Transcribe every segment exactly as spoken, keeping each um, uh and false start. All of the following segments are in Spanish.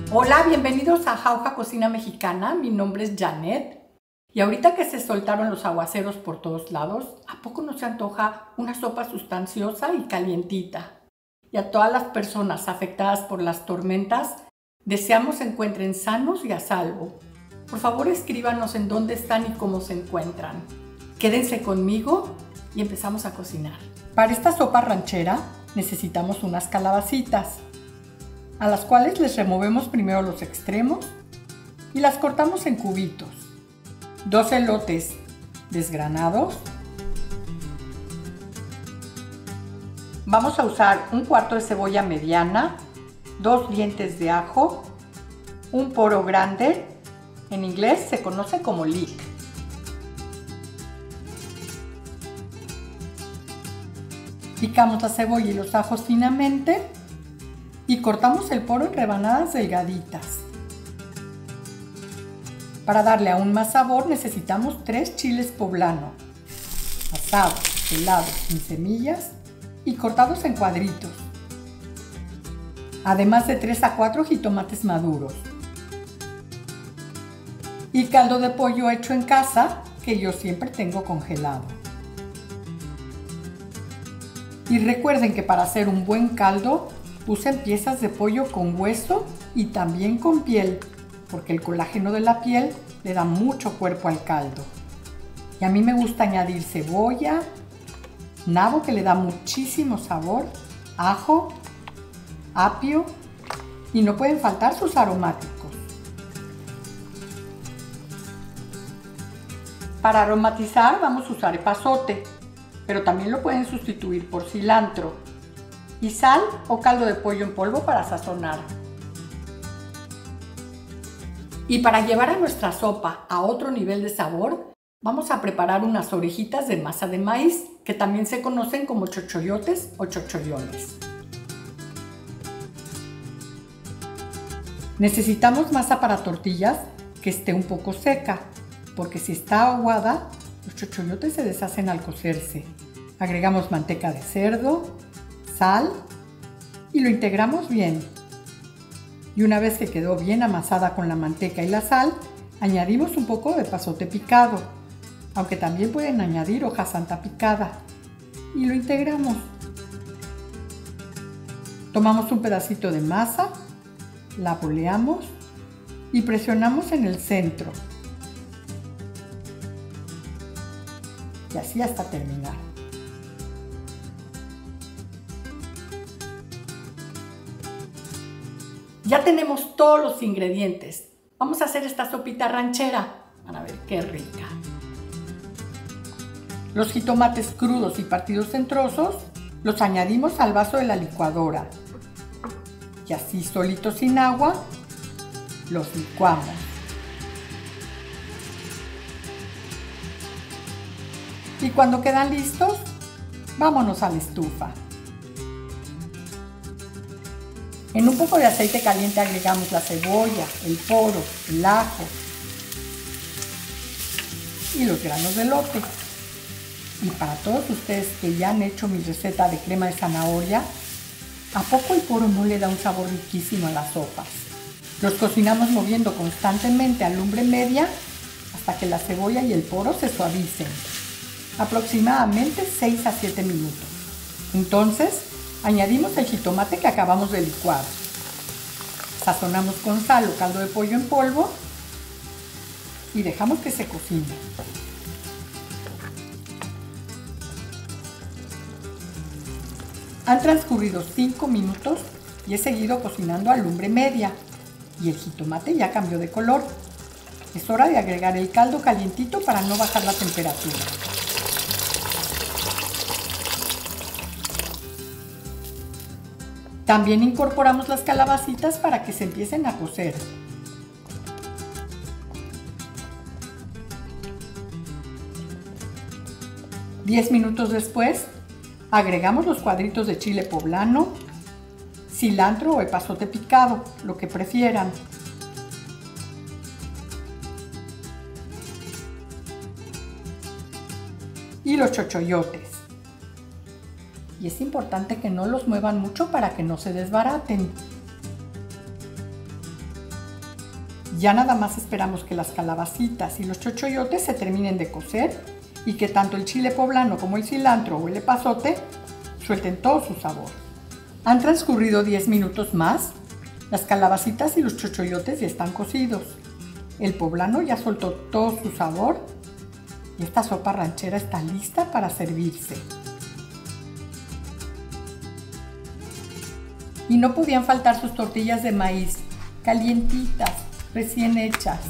Hola, bienvenidos a Jauja Cocina Mexicana. Mi nombre es Janet. Y ahorita que se soltaron los aguaceros por todos lados, ¿a poco no se antoja una sopa sustanciosa y calientita? Y a todas las personas afectadas por las tormentas, deseamos se encuentren sanos y a salvo. Por favor, escríbanos en dónde están y cómo se encuentran. Quédense conmigo y empezamos a cocinar. Para esta sopa ranchera necesitamos unas calabacitas, a las cuales les removemos primero los extremos y las cortamos en cubitos. Dos elotes desgranados. Vamos a usar un cuarto de cebolla mediana, dos dientes de ajo, un poro grande, en inglés se conoce como leek. Picamos la cebolla y los ajos finamente y cortamos el poro en rebanadas delgaditas. Para darle aún más sabor necesitamos tres chiles poblano, asados, pelados, sin semillas y cortados en cuadritos, además de tres a cuatro jitomates maduros. Y caldo de pollo hecho en casa, que yo siempre tengo congelado. Y recuerden que para hacer un buen caldo, usen piezas de pollo con hueso y también con piel, porque el colágeno de la piel le da mucho cuerpo al caldo. Y a mí me gusta añadir cebolla, nabo que le da muchísimo sabor, ajo, apio y no pueden faltar sus aromáticos. Para aromatizar vamos a usar epazote, pero también lo pueden sustituir por cilantro, y sal o caldo de pollo en polvo para sazonar. Y para llevar a nuestra sopa a otro nivel de sabor, vamos a preparar unas orejitas de masa de maíz, que también se conocen como chochoyotes o chochollones. Necesitamos masa para tortillas que esté un poco seca, porque si está aguada, los chochoyotes se deshacen al cocerse. Agregamos manteca de cerdo, sal y lo integramos bien. Y una vez que quedó bien amasada con la manteca y la sal, añadimos un poco de epazote picado, aunque también pueden añadir hoja santa picada, y lo integramos. Tomamos un pedacito de masa, la boleamos y presionamos en el centro. Y así hasta terminar. Ya tenemos todos los ingredientes. Vamos a hacer esta sopita ranchera. Van a ver qué rica. Los jitomates crudos y partidos en trozos los añadimos al vaso de la licuadora. Y así solitos sin agua los licuamos. Y cuando quedan listos, vámonos a la estufa. En un poco de aceite caliente agregamos la cebolla, el poro, el ajo y los granos de elote. Y para todos ustedes que ya han hecho mi receta de crema de zanahoria, ¿a poco el poro no le da un sabor riquísimo a las sopas? Los cocinamos moviendo constantemente a lumbre media hasta que la cebolla y el poro se suavicen. Aproximadamente seis a siete minutos. Entonces, añadimos el jitomate que acabamos de licuar. Sazonamos con sal o caldo de pollo en polvo y dejamos que se cocine. Han transcurrido cinco minutos y he seguido cocinando a lumbre media y el jitomate ya cambió de color. Es hora de agregar el caldo calientito para no bajar la temperatura. También incorporamos las calabacitas para que se empiecen a cocer. Diez minutos después, agregamos los cuadritos de chile poblano, cilantro o epazote picado, lo que prefieran. Y los chochoyotes. y es importante que no los muevan mucho para que no se desbaraten. Ya nada más esperamos que las calabacitas y los chochoyotes se terminen de cocer y que tanto el chile poblano como el cilantro o el epazote suelten todo su sabor. Han transcurrido diez minutos más. Las calabacitas y los chochoyotes ya están cocidos. El poblano ya soltó todo su sabor y esta sopa ranchera está lista para servirse. Y no podían faltar sus tortillas de maíz, calientitas, recién hechas.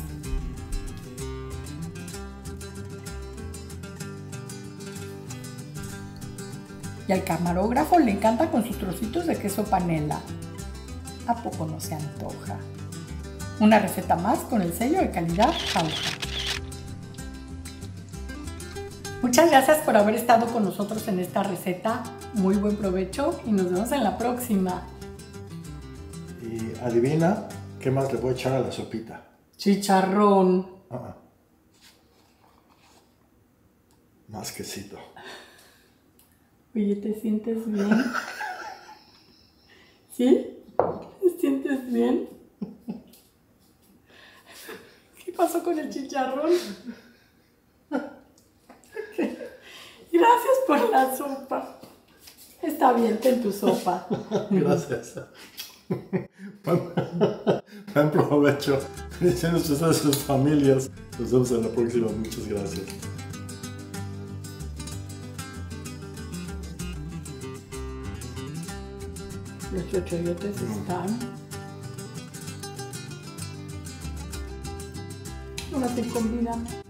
Y al camarógrafo le encanta con sus trocitos de queso panela. ¿A poco no se antoja? Una receta más con el sello de calidad Jauja. Muchas gracias por haber estado con nosotros en esta receta. Muy buen provecho y nos vemos en la próxima. Y adivina qué más le voy a echar a la sopita. Chicharrón. Uh-uh. Más quesito. Oye, ¿te sientes bien? ¿Sí? ¿Te sientes bien? ¿Qué pasó con el chicharrón? Gracias por la sopa. Está bien, ten tu sopa. Gracias. Buen, buen provecho. Bendiciones a ustedes y sus familias. Nos vemos en la próxima. Muchas gracias. Los chochoyotes están. Ahora te convidamos.